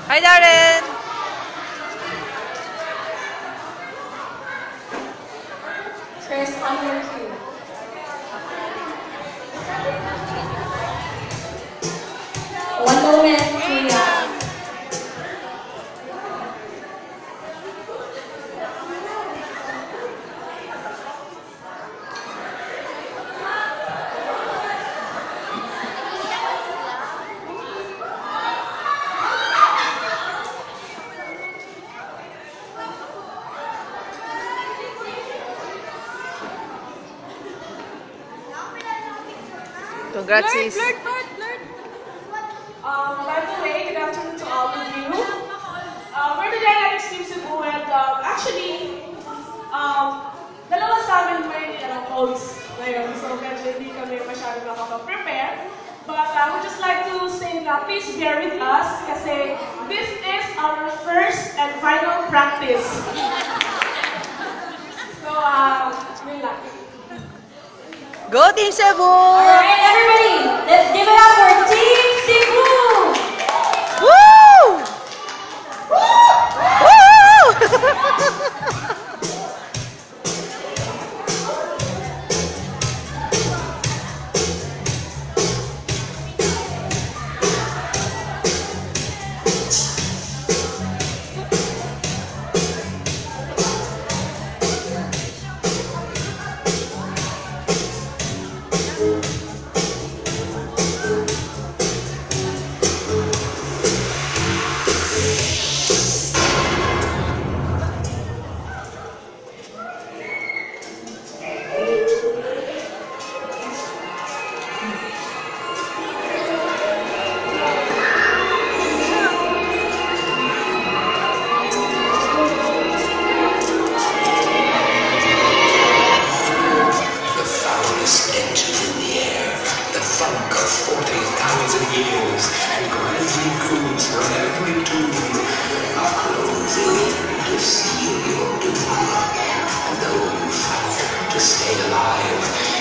Hi, Darren! Chris, on your cue. One moment, Julia. Congrats, sis. By the way, good afternoon to all of you. We're the Dynamics Team Cebu and dalawa sa amin may codes ngayon. So medyo hindi kami masyado nakaka-prepare. But I would just like to say na please bear with us kasi this is our first and final practice. So, yun lang. Go, Team Cebu! Alright, everybody, let's give it up for Team Cebu! Woo! Woo! Funk of 40,000 years, and grisly grooves run every tomb, are closing in to seal your doom. And though you fight to stay alive,